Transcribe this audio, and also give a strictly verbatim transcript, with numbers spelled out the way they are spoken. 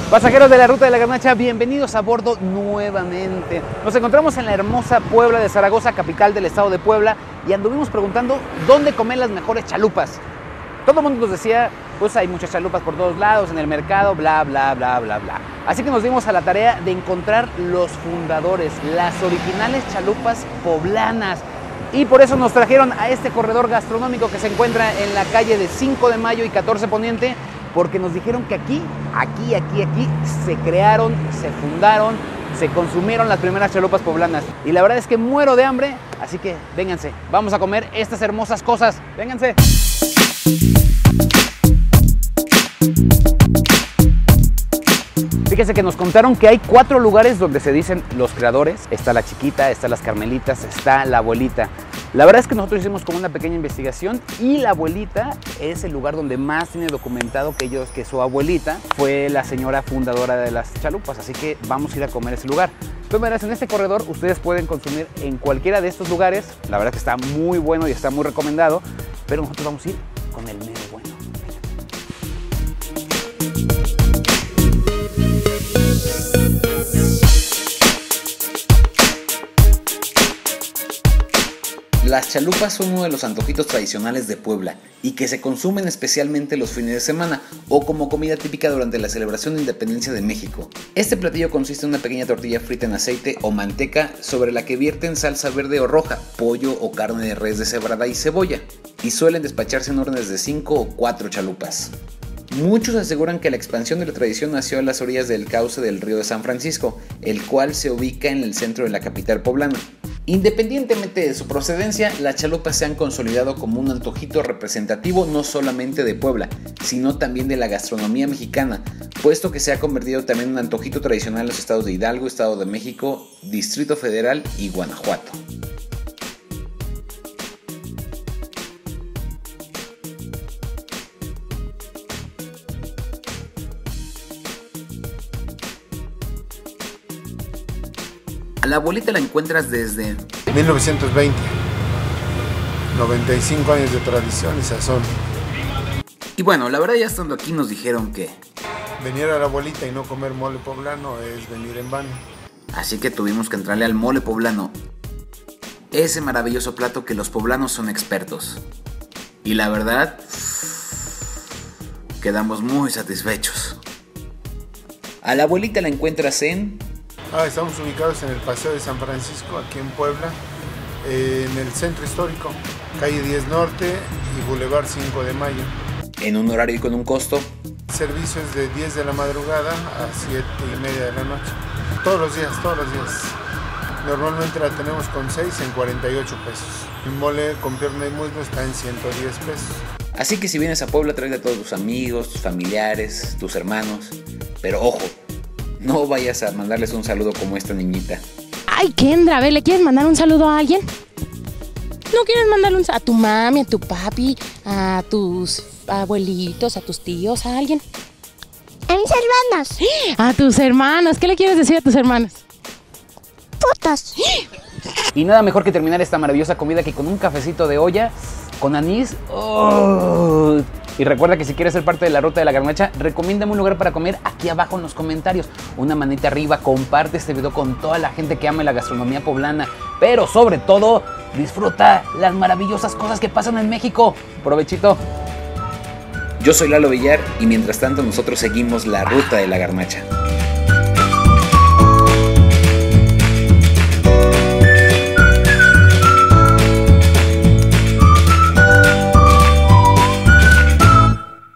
Pasajeros de la Ruta de la Garnacha, bienvenidos a bordo nuevamente. Nos encontramos en la hermosa Puebla de Zaragoza, capital del estado de Puebla, y anduvimos preguntando dónde comer las mejores chalupas. Todo el mundo nos decía, pues hay muchas chalupas por todos lados, en el mercado, bla, bla, bla, bla, bla. Así que nos dimos a la tarea de encontrar los fundadores, las originales chalupas poblanas. Y por eso nos trajeron a este corredor gastronómico que se encuentra en la calle de cinco de mayo y catorce Poniente, porque nos dijeron que aquí, aquí, aquí, aquí se crearon, se fundaron, se consumieron las primeras chalupas poblanas. Y la verdad es que muero de hambre, así que vénganse, vamos a comer estas hermosas cosas. Vénganse. Fíjense que nos contaron que hay cuatro lugares donde se dicen los creadores. Está la Chiquita, está las Carmelitas, está la Abuelita. La verdad es que nosotros hicimos como una pequeña investigación y la Abuelita es el lugar donde más tiene documentado que ellos, que su abuelita fue la señora fundadora de las chalupas, así que vamos a ir a comer a ese lugar. De todas maneras, en este corredor ustedes pueden consumir en cualquiera de estos lugares. La verdad es que está muy bueno y está muy recomendado, pero nosotros vamos a ir con el mero bueno. Las chalupas son uno de los antojitos tradicionales de Puebla y que se consumen especialmente los fines de semana o como comida típica durante la celebración de Independencia de México. Este platillo consiste en una pequeña tortilla frita en aceite o manteca sobre la que vierten salsa verde o roja, pollo o carne de res deshebrada y cebolla, y suelen despacharse en órdenes de cinco o cuatro chalupas. Muchos aseguran que la expansión de la tradición nació a las orillas del cauce del río de San Francisco, el cual se ubica en el centro de la capital poblana. Independientemente de su procedencia, las chalupas se han consolidado como un antojito representativo no solamente de Puebla, sino también de la gastronomía mexicana, puesto que se ha convertido también en un antojito tradicional en los estados de Hidalgo, Estado de México, Distrito Federal y Guanajuato. A la Abuelita la encuentras desde mil novecientos veinte, noventa y cinco años de tradición y sazón. Y bueno, la verdad ya estando aquí nos dijeron que venir a la Abuelita y no comer mole poblano es venir en vano. Así que tuvimos que entrarle al mole poblano, ese maravilloso plato que los poblanos son expertos. Y la verdad, quedamos muy satisfechos. A la Abuelita la encuentras en... Ah, estamos ubicados en el Paseo de San Francisco, aquí en Puebla, eh, en el centro histórico, calle diez Norte y Boulevard cinco de mayo. En un horario y con un costo. Servicios de diez de la madrugada a siete y media de la noche. Todos los días, todos los días. Normalmente la tenemos con seis en cuarenta y ocho pesos. El mole con pierna y muslo está en ciento diez pesos. Así que si vienes a Puebla, tráete a todos tus amigos, tus familiares, tus hermanos. Pero ojo, no vayas a mandarles un saludo como esta niñita. Ay, Kendra, a ver, ¿le quieres mandar un saludo a alguien? ¿No quieres mandarle un saludo a tu mami, a tu papi, a tus abuelitos, a tus tíos, a alguien? A mis hermanos. A tus hermanos. ¿Qué le quieres decir a tus hermanos? Putos. Y nada mejor que terminar esta maravillosa comida que con un cafecito de olla, con anís. ¡Oh! Y recuerda que si quieres ser parte de la Ruta de la Garnacha, recomiéndame un lugar para comer aquí abajo en los comentarios. Una manita arriba, comparte este video con toda la gente que ama la gastronomía poblana. Pero sobre todo, disfruta las maravillosas cosas que pasan en México. Provechito. Yo soy Lalo Villar y mientras tanto nosotros seguimos la Ruta de la Garnacha.